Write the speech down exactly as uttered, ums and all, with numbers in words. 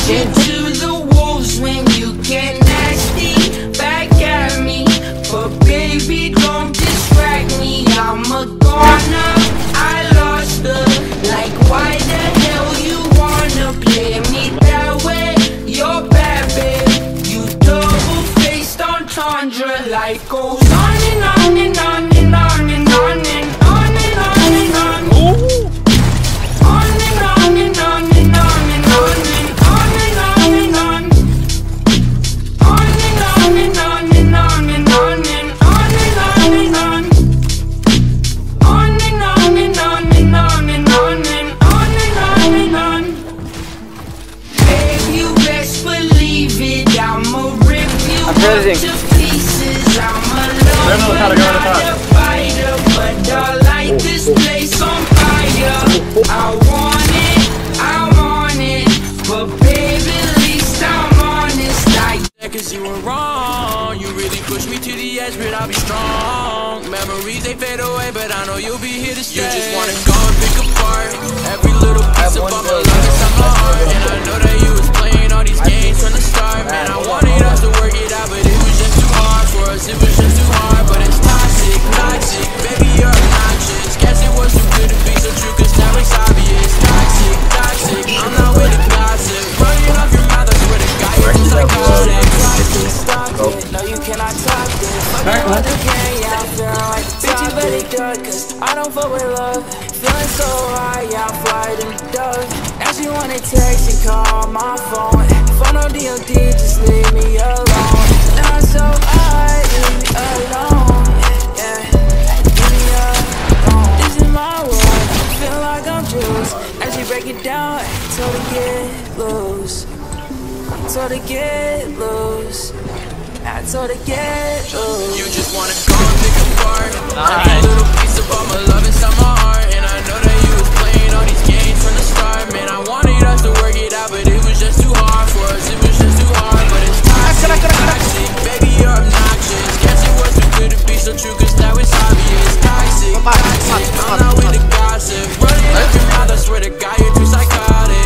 you to the wolves when you get nasty back at me. But baby, don't distract me, I'm a goner. I lost her, like why the hell you wanna play me that way? You're bad, babe, you double-faced entendre. Life goes on and on and on and on and on and on and on and on. On and on and on and on and on and on and on and on. On and on and on and on and on and on and on and on. On and on and on and on and on and on and on and on. Babe, you best believe it, I'ma rip you up to pieces. I'ma love you, not a fighter, but I light this place on fire. I want it, I want it, but baby, at least I'm honest. I Cause you were wrong, you really pushed me to the edge, but I'll be strong. Memories, they fade away, but I know you'll be here to stay. You just wanna go and pick apart every little piece of my love inside my heart. And I know that you was playing all these games from the start. Man, I wanted us to work it out, but it was just too hard for us, it was just too hard. But it's toxic, toxic, baby, you're obnoxious. Guess it was too good to be so true, cause now it's obvious. Toxic, toxic, I'm not with the gossip. Running off your mouth, I swear to God, you're just like toxic. stop it, no you cannot talk this. Fucking with the gang, yeah, I'm feeling like a bitch, you better duck, cause I don't fuck with love. Feeling so high, yeah, I'm flying in the dove. Now she wanna text and call my phone. Phone on D O D, just leave me alone. Now I'm so high, leave me alone. Yeah, leave me alone. This is my world, feel like I'm juiced. As she break it down, told her get loose. Told her get loose. I told her get loose. You just wanna go and pick apart every little piece of all my love inside my heart. And I know that you was playing all these games from the start. Man, I wanted us to work it out, but it was just too hard for us, it was just too hard. But it's toxic, toxic, baby, you're obnoxious. Guess it was too good to be so true, cause now it's obvious. Toxic, toxic, I'm not with the gossip. Running up your mouth, I swear to God, you're too psychotic.